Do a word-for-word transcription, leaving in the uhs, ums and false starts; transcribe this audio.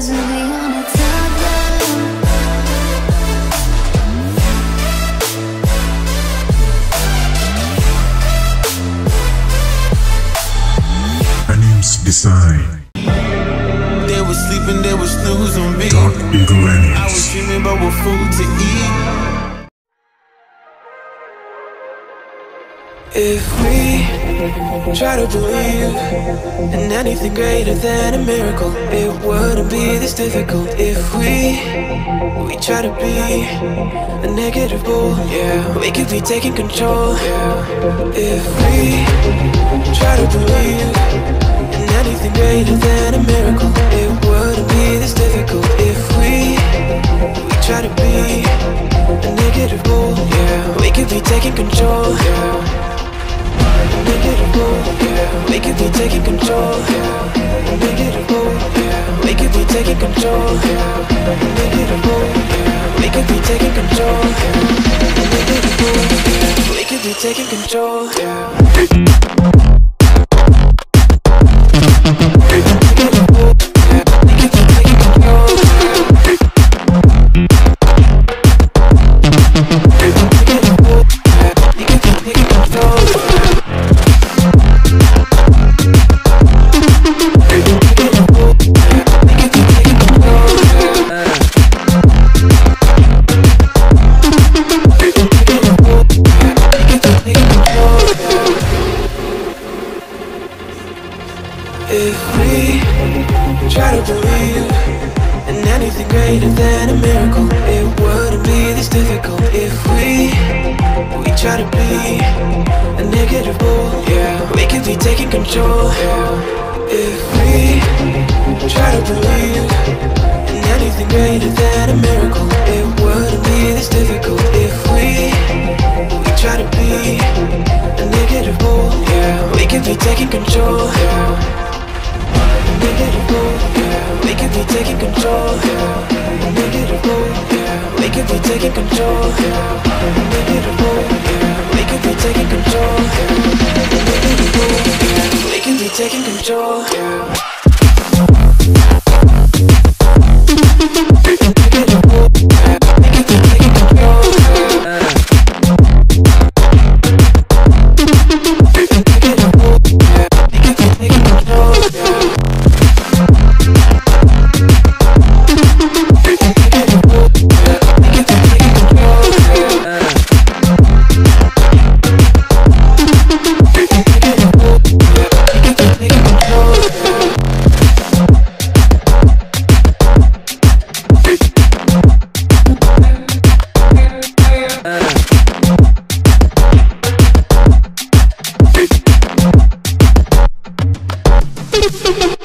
cause we'll be on a top ANIIMS design. They was sleeping, they was snooze on me. Dark Eagle ANIIMS. I was dreaming about what food to eat. If we try to believe in anything greater than a miracle, it wouldn't be this difficult. If we we try to be a negative bull, yeah, we could be taking control. Yeah. If we try to believe in anything greater than a miracle, it wouldn't be this difficult. If we we try to be a negative bull, yeah, we could be taking control. Yeah. Negative bull, yeah. We could be taking control. Yeah. Negative bull, yeah. We could be taking control. Yeah. Negative bull, yeah. We could be taking control. Yeah. Negative bull, yeah. We could be taking control. Yeah. If we try to believe in anything greater than a miracle, it wouldn't be this difficult. If we we try to be a negative bull, yeah, we could be taking control. Yeah. If we try to believe in anything greater than a miracle, it wouldn't be this difficult. If we we try to be a negative bull, yeah, we could be taking control. Yeah. Negative bull, yeah. We could be taking control. Yeah. Negative bull, yeah. We could be taking control. Yeah. Negative bull, yeah. We could be taking control. Yeah. Negative bull, yeah. We could be taking control. Yeah. top.